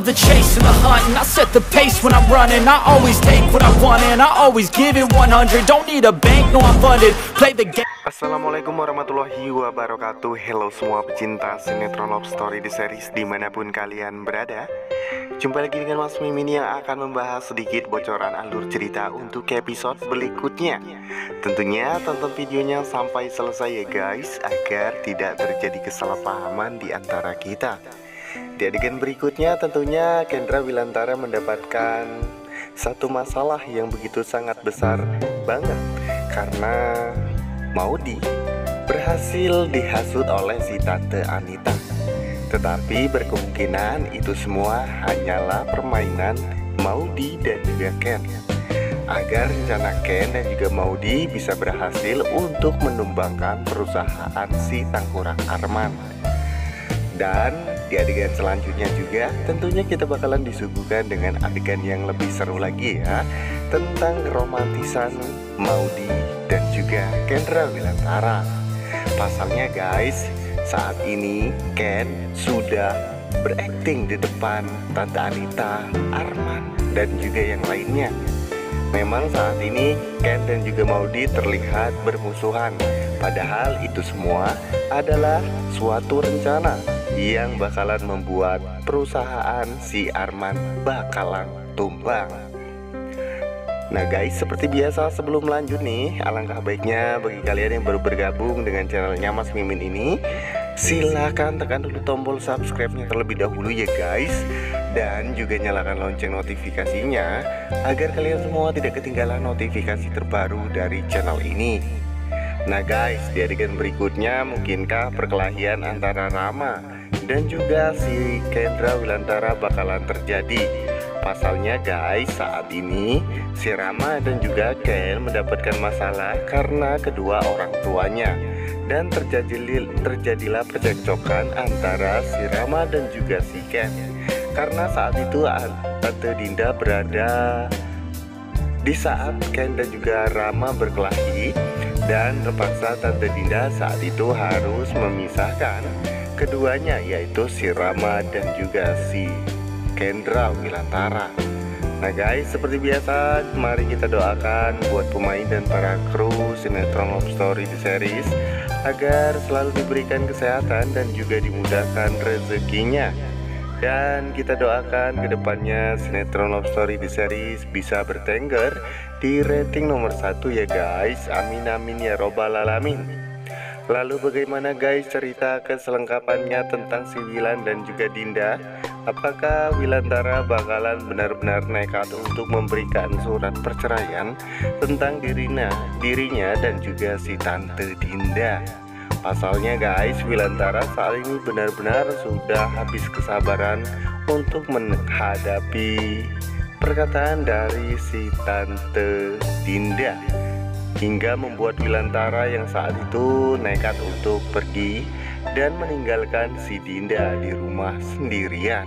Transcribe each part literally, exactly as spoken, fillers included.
love the chase and the hunt, and I set the pace when I'm running. I always take what I want and I always give it one hundred. Don't need a bank, no I'm funded. Play the game. Assalamualaikum warahmatullahi wabarakatuh. Hello semua pecinta sinetron Love Story di series dimanapun kalian berada. Jumpa lagi dengan Mas Mimin yang akan membahas sedikit bocoran alur cerita untuk episode berikutnya. Tentunya tonton videonya sampai selesai ya guys, agar tidak terjadi kesalahpahaman di antara kita. Di adegan berikutnya tentunya Kendra Wilantara mendapatkan satu masalah yang begitu sangat besar banget, karena Maudy berhasil dihasut oleh si Tante Anita. Tetapi berkemungkinan itu semua hanyalah permainan Maudy dan juga Ken, agar rencana Ken dan juga Maudy bisa berhasil untuk menumbangkan perusahaan si Tangkurak Arman. Dan di adegan selanjutnya juga tentunya kita bakalan disuguhkan dengan adegan yang lebih seru lagi ya, tentang romantisan Maudy dan juga Kendra Wilantara. Pasalnya guys, saat ini Ken sudah berakting di depan Tante Anita, Arman, dan juga yang lainnya. Memang saat ini Ken dan juga Maudy terlihat bermusuhan, padahal itu semua adalah suatu rencana yang bakalan membuat perusahaan si Arman bakalan tumbang. Nah guys, seperti biasa sebelum lanjut nih, alangkah baiknya bagi kalian yang baru bergabung dengan channelnya Mas Mimin ini, silahkan tekan dulu tombol subscribe-nya terlebih dahulu ya guys. Dan juga nyalakan lonceng notifikasinya, agar kalian semua tidak ketinggalan notifikasi terbaru dari channel ini. Nah guys, di adegan berikutnya mungkinkah perkelahian antara Rama dan juga si Kendra Wilantara bakalan terjadi. Pasalnya guys, saat ini si Rama dan juga Ken mendapatkan masalah karena kedua orang tuanya, dan terjadi, terjadilah percekcokan antara si Rama dan juga si Ken. Karena saat itu Tante Dinda berada di saat Ken dan juga Rama berkelahi, dan terpaksa Tante Dinda saat itu harus memisahkan keduanya, yaitu si Rama dan juga si Kendra Wilantara. Nah guys, seperti biasa mari kita doakan buat pemain dan para kru sinetron Love Story di series agar selalu diberikan kesehatan dan juga dimudahkan rezekinya. Dan kita doakan kedepannya sinetron Love Story di series bisa bertengger di rating nomor satu ya guys. Amin amin ya robbal alamin. Lalu bagaimana guys cerita keselengkapannya tentang si Wilan dan juga Dinda? Apakah Wilantara bakalan benar-benar nekat untuk memberikan surat perceraian tentang dirinya, dirinya dan juga si Tante Dinda? Pasalnya guys, Wilantara saat ini benar-benar sudah habis kesabaran untuk menghadapi perkataan dari si Tante Dinda, hingga membuat Wilantara yang saat itu nekat untuk pergi dan meninggalkan si Dinda di rumah sendirian.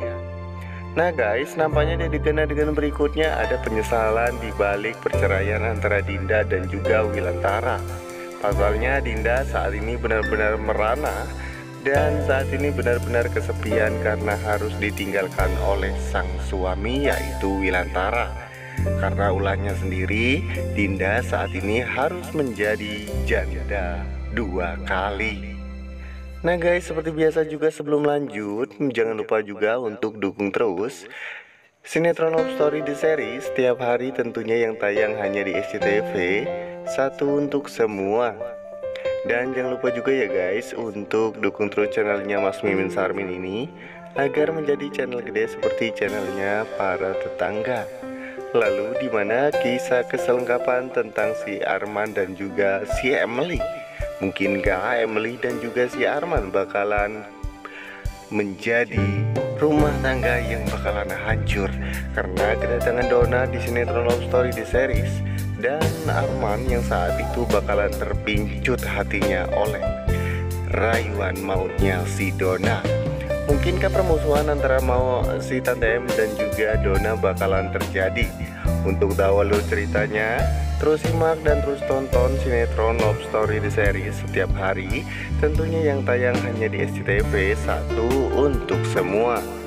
Nah guys, nampaknya di adegan berikutnya ada penyesalan di balik perceraian antara Dinda dan juga Wilantara. Pasalnya Dinda saat ini benar-benar merana dan saat ini benar-benar kesepian karena harus ditinggalkan oleh sang suami, yaitu Wilantara. Karena ulahnya sendiri, Dinda saat ini harus menjadi janda dua kali. Nah guys, seperti biasa juga sebelum lanjut, jangan lupa juga untuk dukung terus sinetron Love Story di series setiap hari tentunya yang tayang hanya di S C T V, satu untuk semua. Dan jangan lupa juga ya guys untuk dukung terus channelnya Mas Mimin Sarmin ini agar menjadi channel gede seperti channelnya para tetangga. Lalu dimana kisah keselengkapan tentang si Arman dan juga si Emily? Mungkinkah Emily dan juga si Arman bakalan menjadi rumah tangga yang bakalan hancur karena kedatangan Donna di sinetron Love Story di series, dan Arman yang saat itu bakalan terpincut hatinya oleh rayuan mautnya si Donna? Mungkinkah permusuhan antara mau si Tante M dan juga Donna bakalan terjadi? Untuk tahu alur ceritanya, terus simak dan terus tonton sinetron Love Story di series setiap hari, tentunya yang tayang hanya di S C T V, satu untuk semua.